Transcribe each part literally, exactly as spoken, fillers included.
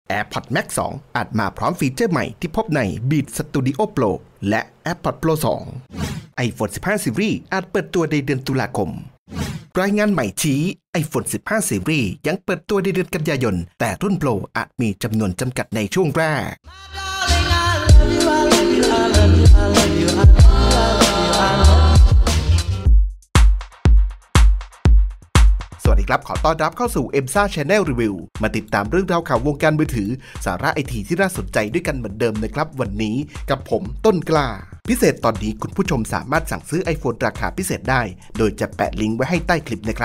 AirPods Max สอง อาจมาพร้อมฟีเจอร์ใหม่ที่พบใน Beat Studio Pro และ AirPods Pro สอง iPhone สิบห้า Series อาจเปิดตัวในเดือนตุลาคมรายงานใหม่ชี้ iPhone สิบห้า Series ยังเปิดตัวในเดือนกันยายนแต่รุ่น Pro อาจมีจำนวนจำกัดในช่วงแรกสวัสดีครับขอต้อนรับเข้าสู่ เอ็ม เอส เอ Channel Review มาติดตามเรื่องราวข่าววงการมือถือสาระไอทีที่น่าสนใจด้วยกันเหมือนเดิมนะครับวันนี้กับผมต้นกล้าพิเศษตอนนี้คุณผู้ชมสามารถสั่งซื้อ iPhone ราคาพิเศษได้โดยจะแปะลิงก์ไว้ให้ใต้คลิปนะครับ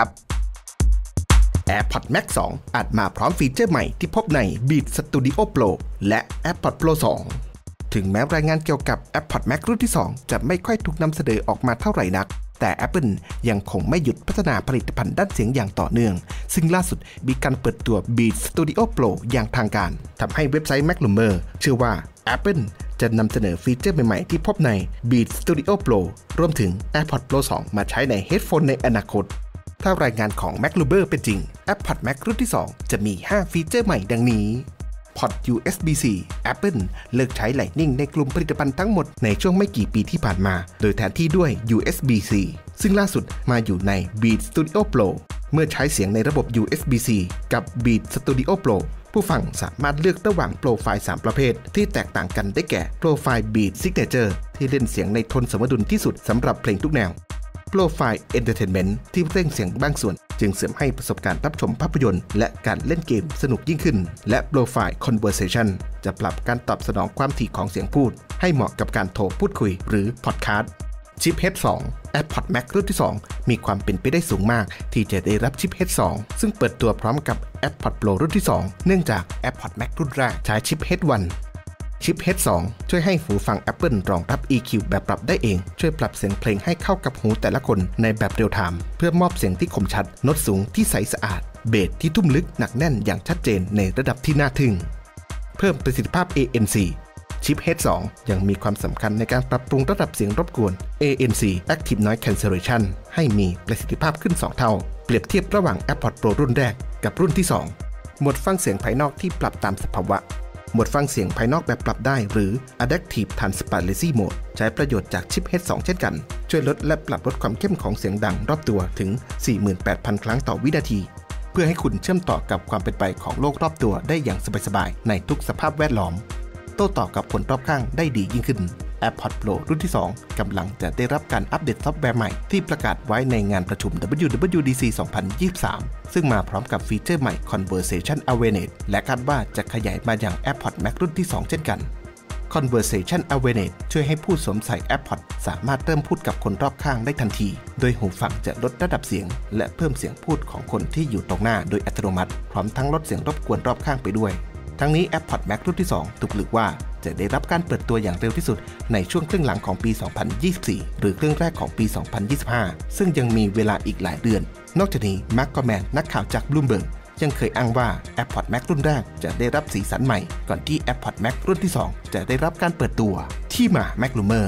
AirPods Max สอง อาจมาพร้อมฟีเจอร์ใหม่ที่พบใน Beat Studio Pro และ AirPods Pro สอง ถึงแม้รายงานเกี่ยวกับ AirPods Max รุ่นที่สองจะไม่ค่อยถูกนำเสนอออกมาเท่าไหร่นักแต่ Apple ยังคงไม่หยุดพัฒนาผลิตภัณฑ์ด้านเสียงอย่างต่อเนื่องซึ่งล่าสุดมีการเปิดตัว Beat Studio Pro อย่างทางการทำให้เว็บไซต์ MacRumor เชื่อว่า Apple จะนำเสนอฟีเจอร์ใหม่ๆที่พบใน Beat Studio Pro รวมถึง AirPods Pro สอง มาใช้ในเฮดโฟนในอนาคตถ้ารายงานของ MacRumor เป็นจริง AirPods Max รุ่นที่สองจะมีห้าฟีเจอร์ใหม่ดังนี้พอร์ต ยู เอส บี ซี Apple เลิกใช้ Lightning ในกลุ่มผลิตภัณฑ์ทั้งหมดในช่วงไม่กี่ปีที่ผ่านมาโดยแทนที่ด้วย ยู เอส บี ซี ซึ่งล่าสุดมาอยู่ใน Beat Studio Pro เมื่อใช้เสียงในระบบ ยู เอส บี ซี กับ Beat Studio Pro ผู้ฟังสามารถเลือกระหว่างโปรไฟล์สามประเภทที่แตกต่างกันได้แก่โปรไฟล์ Beat Signature ที่เล่นเสียงในโทนสมดุลที่สุดสำหรับเพลงทุกแนวโปรไฟล์ Entertainment ที่เร่งเสียงบางส่วนจึงเสริมให้ประสบการณ์รับชมภาพยนตร์และการเล่นเกมสนุกยิ่งขึ้นและโปรไฟล์ Conversation จะปรับการตอบสนองความถี่ของเสียงพูดให้เหมาะกับการโทรพูดคุยหรือพอดคาสต์ชิป เอช สอง AirPods Max รุ่นที่สองมีความเป็นไปได้สูงมากที่จะได้รับชิป เอช สอง ซึ่งเปิดตัวพร้อมกับ AirPods Pro รุ่นที่สองเนื่องจาก AirPods Max รุ่นแรกใช้ชิป เอช วันชิป เอช สอง ช่วยให้หูฟัง Apple รองรับ อี คิว แบบปรับได้เองช่วยปรับเสียงเพลงให้เข้ากับหูแต่ละคนในแบบเรียลไทม์เพื่อมอบเสียงที่คมชัดโน้ตสูงที่ใสสะอาดเบสที่ทุ่มลึกหนักแน่นอย่างชัดเจนในระดับที่น่าทึ่งเพิ่มประสิทธิภาพ เอ เอ็น ซี ชิป เอช สอง ยังมีความสำคัญในการปรับปรุงระดับเสียงรบกวน เอ เอ็น ซี Active Noise Cancellation ให้มีประสิทธิภาพขึ้นสองเท่าเปรียบเทียบระหว่าง AirPods Pro รุ่นแรกกับรุ่นที่สองโหมดฟังเสียงภายนอกที่ปรับตามสภาวะโหมดฟังเสียงภายนอกแบบปรับได้หรือ Adaptive Transparency Mode ใช้ประโยชน์จากชิป เอช สอง เช่นกันช่วยลดและปรับลดความเข้มของเสียงดังรอบตัวถึง สี่หมื่นแปดพัน ครั้งต่อวินาทีเพื่อให้คุณเชื่อมต่อกับความเป็นไปของโลกรอบตัวได้อย่างสบายๆในทุกสภาพแวดล้อมโต้ตอบกับคนรอบข้างได้ดียิ่งขึ้น AirPods Pro รุ่นที่สองกำลังจะได้รับการอัปเดตซอฟต์แวร์ใหม่ที่ประกาศไว้ในงานประชุม ดับเบิลยู ดับเบิลยู ดี ซี สองพันยี่สิบสามซึ่งมาพร้อมกับฟีเจอร์ใหม่ Conversation Awareness และคาดว่าจะขยายมาอย่าง AirPods Max รุ่นที่สองเช่นกัน Conversation Awareness ช่วยให้ผู้สวมใส่ AirPods สามารถเริ่มพูดกับคนรอบข้างได้ทันทีโดยหูฟังจะลดระดับเสียงและเพิ่มเสียงพูดของคนที่อยู่ตรงหน้าโดยอัตโนมัติพร้อมทั้งลดเสียงรบกวนรอบข้างไปด้วยทั้งนี้ AirPods Max รุ่นที่สองถูกลือว่าจะได้รับการเปิดตัวอย่างเร็วที่สุดในช่วงครึ่งหลังของปี สองพันยี่สิบสี่ หรือครึ่งแรกของปี สองพันยี่สิบห้า ซึ่งยังมีเวลาอีกหลายเดือนนอกจากนี้ Mark Gurman นักข่าวจาก Bloomberg ยังเคยอ้างว่า AirPods Max รุ่นแรกจะได้รับสีสันใหม่ก่อนที่ AirPods Max รุ่นที่สองจะได้รับการเปิดตัวที่มา MacRumor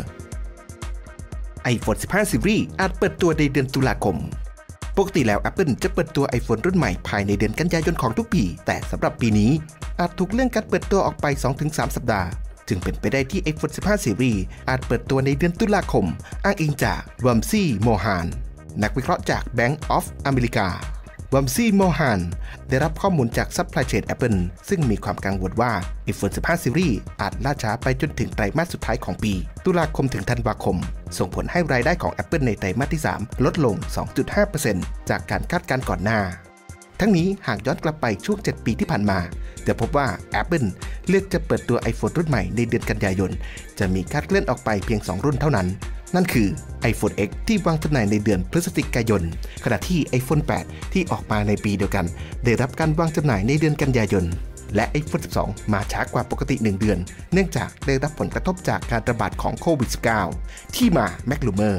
iPhone สิบห้า Series อาจเปิดตัวในเดือนตุลาคมปกติแล้ว Apple จะเปิดตัว iPhone รุ่นใหม่ภายในเดือนกันยายนของทุกปีแต่สำหรับปีนี้อาจถูกเลื่อนการเปิดตัวออกไป สองถึงสาม สัปดาห์จึงเป็นไปได้ที่ iPhone สิบห้า Series อาจเปิดตัวในเดือนตุลาคมอ้างอิงจากวัมซี่โมฮานนักวิเคราะห์จาก Bank of America วัมซี่โมฮานได้รับข้อมูลจาก Supply Chain Apple ซึ่งมีความกังวลว่า iPhone สิบห้า Series อาจล่าช้าไปจนถึงไตรมาสสุดท้ายของปีตุลาคมถึงธันวาคมส่งผลให้รายได้ของ Apple ในไตรมาสที่สามลดลง สองจุดห้าเปอร์เซ็นต์ จากการคาดการณ์ก่อนหน้าทั้งนี้หากย้อนกลับไปช่วงเจ็ดปีที่ผ่านมาจะพบว่า Apple เลือกจะเปิดตัว iPhone รุ่นใหม่ในเดือนกันยายนจะมีการเคลื่อนออกไปเพียงสองรุ่นเท่านั้นนั่นคือ iPhone เอ็กซ์ ที่วางจำหน่ายในเดือนพฤศจิกายนขณะที่ iPhone แปด ที่ออกมาในปีเดียวกันได้รับการวางจำหน่ายในเดือนกันยายนและ iPhone สิบสอง มาช้ากว่าปกติหนึ่งเดือนเนื่องจากได้รับผลกระทบจากการระบาดของโควิด สิบเก้า ที่มา MacRumor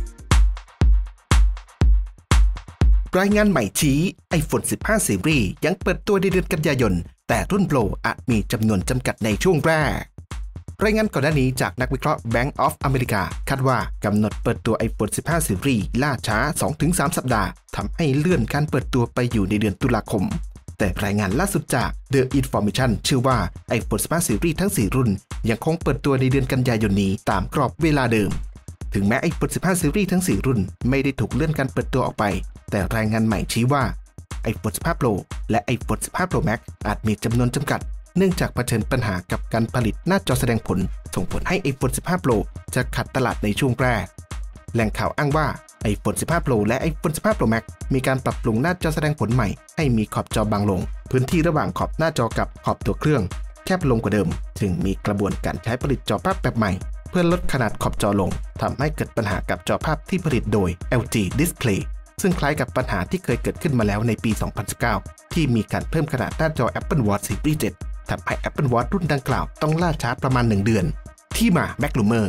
รายงานใหม่ชี้ iPhone สิบห้า Series ยังเปิดตัวในเดือนกันยายนแต่รุ่น Pro อาจมีจำนวนจำกัดในช่วงแรกรายงานก่อนหน้านี้จากนักวิเคราะห์ Bank of America คาดว่ากำหนดเปิดตัว iPhone สิบห้า Series ล่าช้า สองถึงสาม สัปดาห์ทำให้เลื่อนการเปิดตัวไปอยู่ในเดือนตุลาคมแต่รายงานล่าสุดจาก The Information เชื่อว่า iPhone สิบห้า Series ทั้ง สี่ รุ่นยังคงเปิดตัวในเดือนกันยายนนี้ตามกรอบเวลาเดิมถึงแม้ iPhone สิบห้า Series ทั้ง สี่ รุ่นไม่ได้ถูกเลื่อนการเปิดตัวออกไปแต่รายงานใหม่ชี้ว่า iPhone สิบห้า Pro และ iPhone สิบห้า Pro Max อาจมีจำนวนจำกัดเนื่องจากเผชิญปัญหากับการผลิตหน้าจอแสดงผลส่งผลให้ iPhone สิบห้า Pro จะขาดตลาดในช่วงแรกแหล่งข่าวอ้างว่า iPhone สิบห้า Pro และ iPhone สิบห้า Pro Max มีการปรับปรุงหน้าจอแสดงผลใหม่ให้มีขอบจอบางลงพื้นที่ระหว่างขอบหน้าจอกับขอบตัวเครื่องแคบลงกว่าเดิมจึงมีกระบวนการใช้ผลิตจอภาพแบบใหม่เพื่อลดขนาดขอบจอลงทำให้เกิดปัญหากับจอภาพที่ผลิตโดย แอล จี Display ซึ่งคล้ายกับปัญหาที่เคยเกิดขึ้นมาแล้วในปี สองพันสิบเก้า ที่มีการเพิ่มขนาดหน้าจอ Apple Watch Series เจ็ดทำให้ Apple Watch รุ่นดังกล่าวต้องล่าช้าประมาณหนึ่งเดือนที่มา MacRumor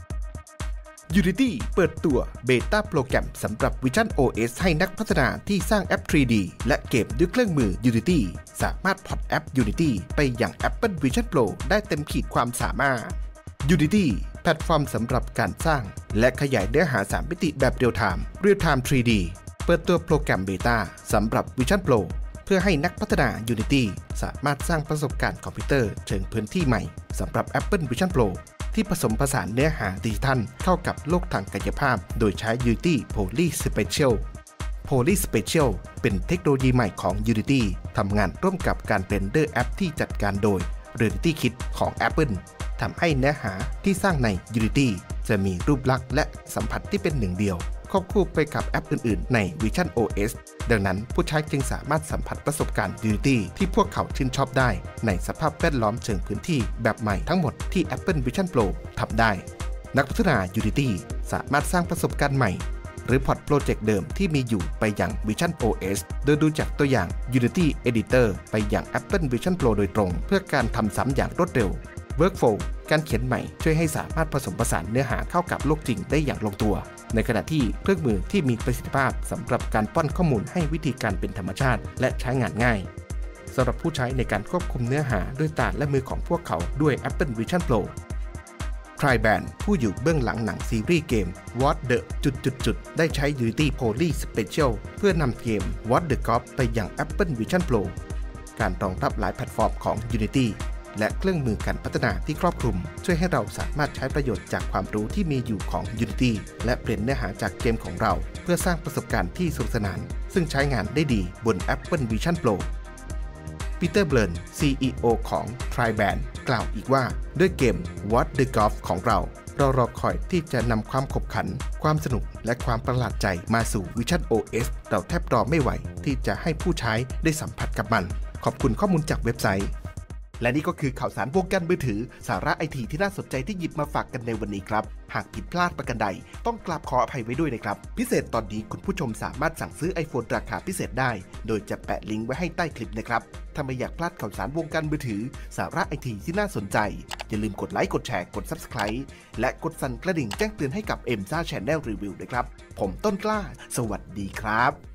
Unity เปิดตัวเบต้าโปรแกรมสำหรับ Vision โอ เอส ให้นักพัฒนาที่สร้างแอป ทรี ดี และเกมด้วยเครื่องมือ Unity สามารถพอร์ตแอป Unity ไปยัง Apple Vision Pro ได้เต็มขีดความสามารถ Unity แพลตฟอร์มสำหรับการสร้างและขยายเนื้อหาสามมิติแบบเรียลไทม์ Real Time ทรี ดี เปิดตัวโปรแกรมเบต้าสำหรับ Vision Pro เพื่อให้นักพัฒนา Unity สามารถสร้างประสบการณ์คอมพิวเตอร์เชิงพื้นที่ใหม่สำหรับ Apple Vision Proที่ผสมผสานเนื้อหาดิจิทัลเข้ากับโลกทางกายภาพโดยใช้ Unity Poly Spatial Poly Spatial เป็นเทคโนโลยีใหม่ของ Unity ทำงานร่วมกับการเรนเดอร์แอปที่จัดการโดย Reality Kit ของ Apple ทำให้เนื้อหาที่สร้างใน Unity จะมีรูปลักษณ์และสัมผัสที่เป็นหนึ่งเดียวควบคู่ไปกับแอปอื่นๆใน Vision โอ เอส ดังนั้นผู้ใช้จึงสามารถสัมผัสประสบการณ์ Unity ที่พวกเขาชื่นชอบได้ในสภาพแวดล้อมเชิงพื้นที่แบบใหม่ทั้งหมดที่ Apple Vision Pro ทำได้นักพัฒนา Unity สามารถสร้างประสบการณ์ใหม่หรือพอร์ตโปรเจกต์เดิมที่มีอยู่ไปยัง Vision โอ เอส โดยดูจากตัวอย่าง Unity Editor ไปยัง Apple Vision Pro โดยตรงเพื่อการทำซ้ำอย่างรวดเร็ว Workflow การเขียนใหม่ช่วยให้สามารถผสมผสานเนื้อหาเข้ากับโลกจริงได้อย่างลงตัวในขณะที่เครื่องมือที่มีประสิทธิภาพสำหรับการป้อนข้อมูลให้วิธีการเป็นธรรมชาติและใช้งานง่ายสำหรับผู้ใช้ในการควบคุมเนื้อหาด้วยตาและมือของพวกเขาด้วย Apple Vision Pro Triband ผู้อยู่เบื้องหลังหนังซีรีส์เกม What the จุดๆได้ใช้ Unity Poly Spatial เพื่อนำเกม What the Golf ไปยัง Apple Vision Pro การรองรับหลายแพลตฟอร์มของ Unityและเครื่องมือการพัฒนาที่ครอบคลุมช่วยให้เราสามารถใช้ประโยชน์จากความรู้ที่มีอยู่ของ Unity และเปลี่ยนเนื้อหาจากเกมของเราเพื่อสร้างประสบการณ์ที่สนุกสนานซึ่งใช้งานได้ดีบน Apple Vision Pro ปีเตอร์ เบิร์น ซี อี โอ ของ Triband กล่าวอีกว่าด้วยเกม What the Golf ของเราเรารอคอยที่จะนำความขบขันความสนุกและความประหลาดใจมาสู่ Vision โอ เอส เราแทบรอไม่ไหวที่จะให้ผู้ใช้ได้สัมผัสกับมันขอบคุณข้อมูลจากเว็บไซต์และนี่ก็คือข่าวสารวงการมือถือสาระไอทีที่น่าสนใจที่หยิบมาฝากกันในวันนี้ครับหากผิดพลาดประการใดต้องกราบขออภัยไว้ด้วยนะครับพิเศษตอนนี้คุณผู้ชมสามารถสั่งซื้อ iPhone ราคาพิเศษได้โดยจะแปะลิงก์ไว้ให้ใต้คลิปนะครับถ้าไม่อยากพลาดข่าวสารวงการมือถือสาระไอทีที่น่าสนใจอย่าลืมกดไลค์กดแชร์กด Subscribe และกดสั่นกระดิ่งแจ้งเตือนให้กับ เอ็ม ซ่า Channel Review ด้วยครับผมต้นกล้าสวัสดีครับ